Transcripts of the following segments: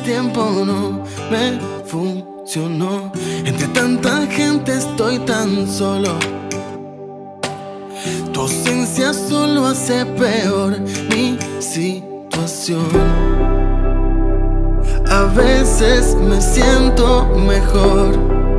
tiempo no me funcionó. Entre tanta gente estoy tan solo. Tu ausencia solo hace peor mi situación. A veces me siento mejor,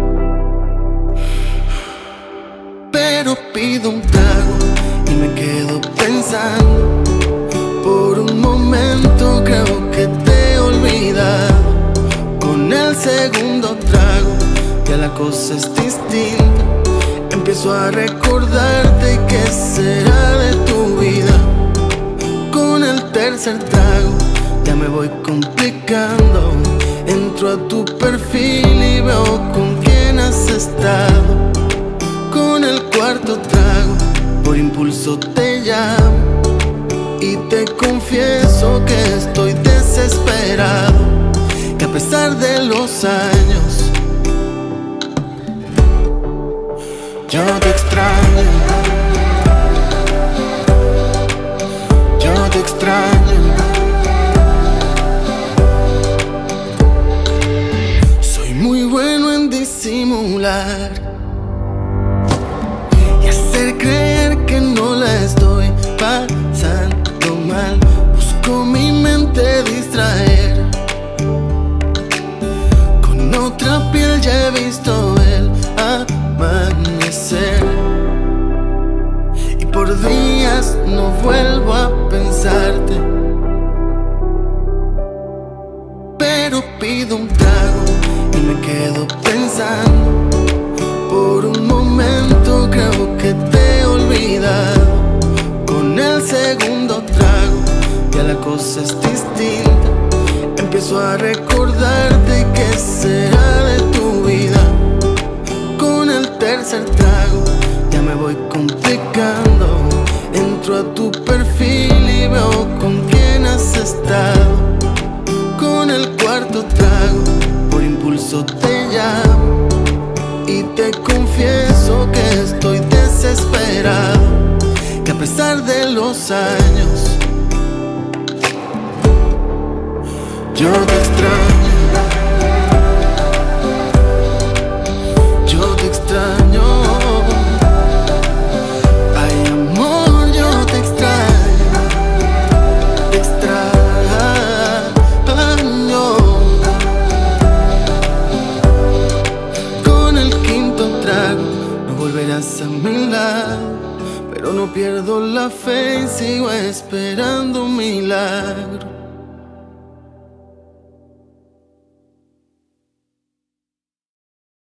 pero pido un trago y me quedo pensando. Por un momento creo que te he olvidado. Con el segundo trago ya la cosa es distinta. Empiezo a recordarte qué será de tu vida. Con el tercer trago ya me voy complicando. Entro a tu perfil y veo con quién has estado. Con el cuarto trago por impulso te llamo y te confieso que estoy desesperado, que a pesar de los años yo te extraño, yo te extraño. Soy muy bueno en disimular y hacer creer que no la estoy pasando mal. Busco mi mente distraer. Con otra piel ya he visto el amanecer y por días no vuelvo a pensarte. Pero pido un trago y me quedo pensando. Por un momento creo que te he olvidado. Con el segundo trago ya la cosa es distinta. Empiezo a recordarte qué será de tu vida. Con el tercer trago ya me voy complicando. Entro a tu perfil y veo con quién has estado. Con el cuarto trago por impulso te llamo y te confieso que estoy desesperado, que a pesar de los años yo te extraño, yo te extraño. Ay, amor, yo te extraño, te extraño. Con el quinto trago no volverás a mi lado, pero no pierdo la fe y sigo esperando un milagro.